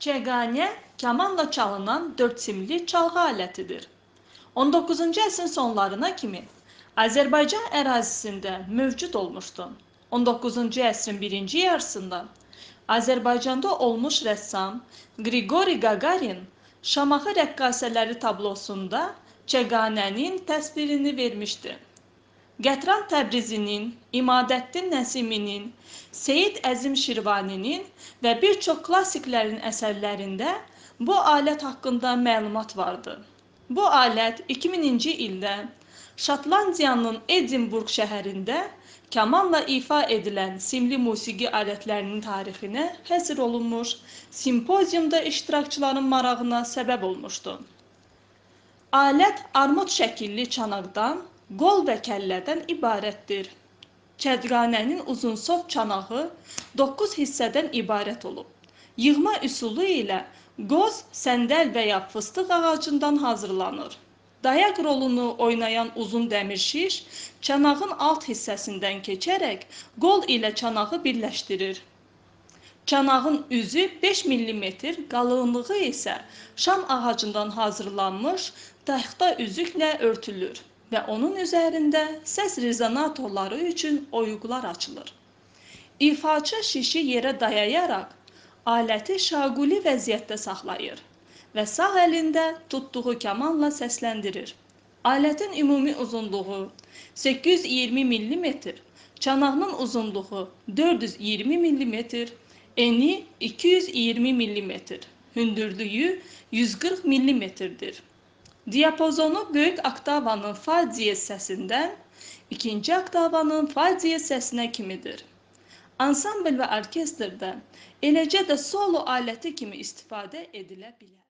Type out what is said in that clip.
Çeganə kamanla çalınan dörd simli çalgı alətidir. 19-cu əsrin sonlarına kimi Azərbaycan ərazisində mövcud olmuşdu. 19-cu əsrin birinci yarısında Azərbaycanda olmuş rəssam Qriqori Qaqarin Şamaxı rəqqasələri tablosunda Çeganənin təsvirini vermişdi. Qətran Təbrizinin, İmadəddin Nəsiminin, Seyid Əzim Şirvaninin və bir çox klassiklərin əsərlərində bu alət haqqında məlumat vardı. Bu alət 2000-ci ildə Şotlandiyanın Edinburq şəhərində kamanla ifa edilən simli musiqi alətlərinin tarixinə həsr olunmuş, simpoziumda iştirakçıların marağına səbəb olmuşdu. Alət armud şəkilli çanaqdan, qol və kəllədən ibarətdir. Çeganənin uzunsov çanağı 9 hissədən ibarət olub. Yığma üsulu ilə qoz, səndəl və ya fıstıq ağacından hazırlanır. Dayaq rolunu oynayan uzun dəmir şiş çanağın alt hissəsindən keçərək qol ilə çanağı birləşdirir. Çanağın üzü 5 mm, qalınlığı isə şam ağacından hazırlanmış taxta üzüklə örtülür və onun üzərində səs rezonatorları üçün oyuqlar açılır. İfaçı şişi yerə dayayaraq aləti şaquli vəziyyətdə saxlayır və sağ əlində tutduğu kamanla səsləndirir. Alətin ümumi uzunluğu 820 mm, çanağının uzunluğu 420 mm, eni 220 mm, hündürlüyü 140 mm-dir. Diapazonu böyük oktavanın fa diyez səsindən ikinci oktavanın fa diyez səsinə kimidir. Ansambl və orkestrdə, eləcə də solo aləti kimi istifadə edilə bilər.